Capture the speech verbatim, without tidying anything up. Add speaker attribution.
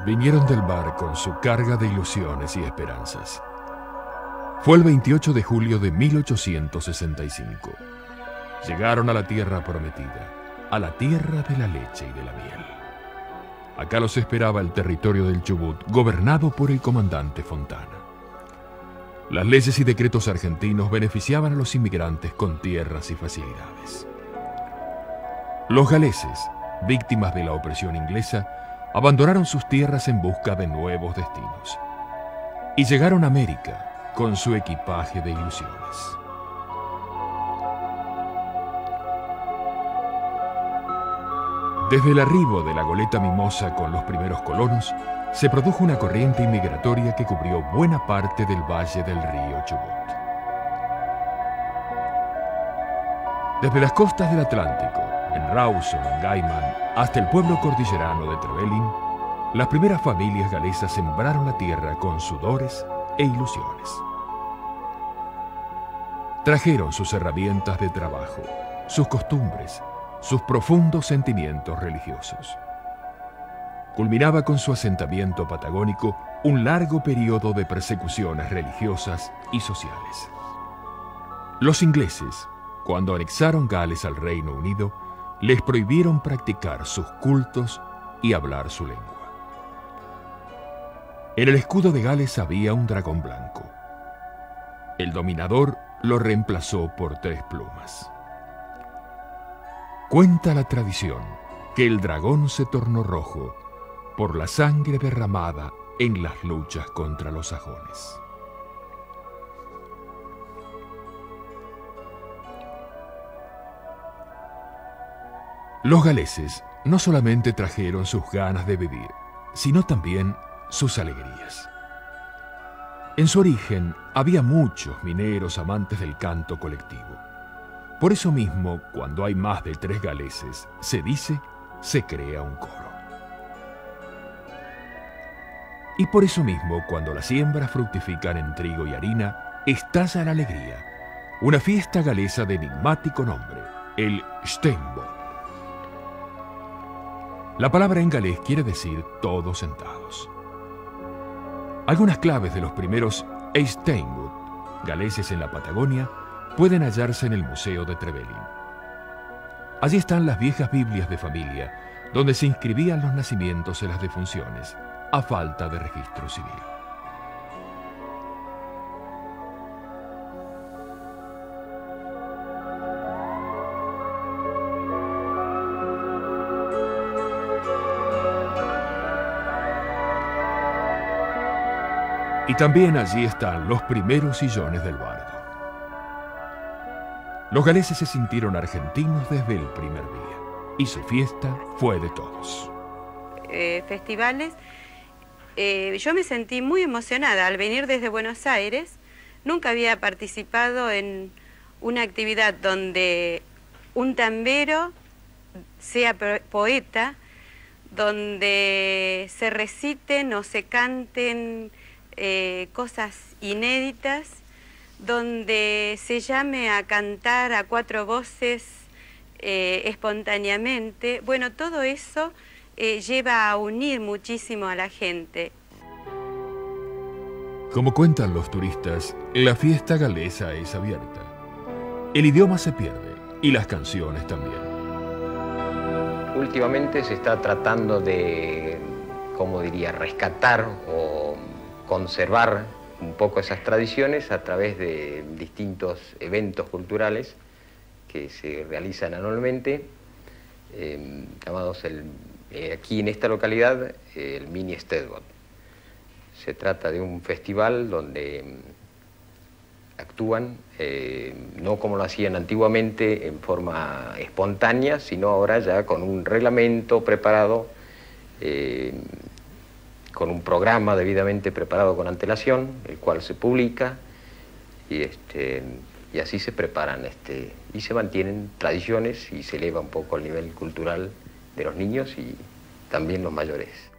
Speaker 1: vinieron del mar con su carga de ilusiones y esperanzas. Fue el veintiocho de julio de mil ochocientos sesenta y cinco. Llegaron a la tierra prometida, a la tierra de la leche y de la miel. Acá los esperaba el territorio del Chubut, gobernado por el comandante Fontana. Las leyes y decretos argentinos beneficiaban a los inmigrantes con tierras y facilidades. Los galeses, víctimas de la opresión inglesa, abandonaron sus tierras en busca de nuevos destinos y llegaron a América con su equipaje de ilusiones. Desde el arribo de la goleta Mimosa con los primeros colonos, se produjo una corriente inmigratoria que cubrió buena parte del valle del río Chubut. Desde las costas del Atlántico, en Rawson, en Gaiman, hasta el pueblo cordillerano de Trevelin, las primeras familias galesas sembraron la tierra con sudores e ilusiones. Trajeron sus herramientas de trabajo, sus costumbres, sus profundos sentimientos religiosos. Culminaba con su asentamiento patagónico un largo periodo de persecuciones religiosas y sociales. Los ingleses, cuando anexaron Gales al Reino Unido, les prohibieron practicar sus cultos y hablar su lengua. En el escudo de Gales había un dragón blanco. El dominador lo reemplazó por tres plumas. Cuenta la tradición que el dragón se tornó rojo por la sangre derramada en las luchas contra los sajones. Los galeses no solamente trajeron sus ganas de vivir, sino también sus alegrías. En su origen había muchos mineros amantes del canto colectivo. Por eso mismo, cuando hay más de tres galeses, se dice, se crea un coro. Y por eso mismo, cuando las siembras fructifican en trigo y harina, estalla la alegría, una fiesta galesa de enigmático nombre, el Steenbok. La palabra en galés quiere decir todos sentados. Algunas claves de los primeros Steenbok, galeses en la Patagonia, pueden hallarse en el Museo de Trevelin. Allí están las viejas Biblias de familia, donde se inscribían los nacimientos en las defunciones, a falta de registro civil. Y también allí están los primeros sillones del bardo. Los galeses se sintieron argentinos desde el primer día, y su fiesta fue de todos.
Speaker 2: Eh, festivales, eh, yo me sentí muy emocionada al venir desde Buenos Aires. Nunca había participado en una actividad donde un tambero sea poeta, donde se reciten o se canten eh, cosas inéditas, donde se llame a cantar a cuatro voces eh, espontáneamente. Bueno, todo eso eh, lleva a unir muchísimo a la gente.
Speaker 1: Como cuentan los turistas, la fiesta galesa es abierta. El idioma se pierde y las canciones también.
Speaker 3: Últimamente se está tratando de, como diría, rescatar o conservar un poco esas tradiciones a través de distintos eventos culturales que se realizan anualmente, eh, llamados el, eh, aquí en esta localidad eh, el Mini Steenbok. Se trata de un festival donde actúan, eh, no como lo hacían antiguamente en forma espontánea, sino ahora ya con un reglamento preparado, eh, con un programa debidamente preparado con antelación, el cual se publica, y, este, y así se preparan este, y se mantienen tradiciones y se eleva un poco el nivel cultural de los niños y también los mayores.